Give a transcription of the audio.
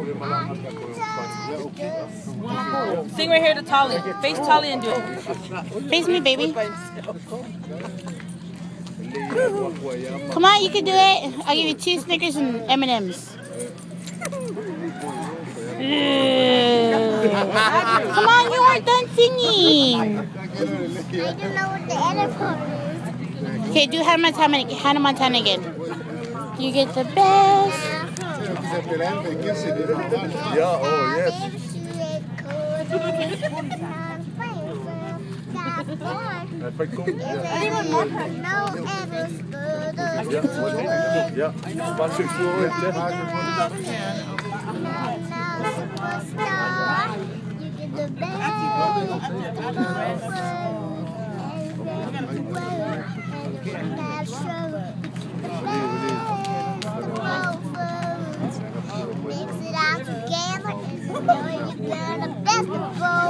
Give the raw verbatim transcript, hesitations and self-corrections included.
Sing right here to Tolly. Face Tolly and do it. Face me, baby. Come on, you can do it. I'll give you two Snickers and M and M's. Come on, you aren't done singing. I don't know what the other part is. Okay, do Hannah Montana, Hannah Montana again. You get the best. Yeah, oh yes. Ja, wat is het voor Mix it all together and you know you're the best of both.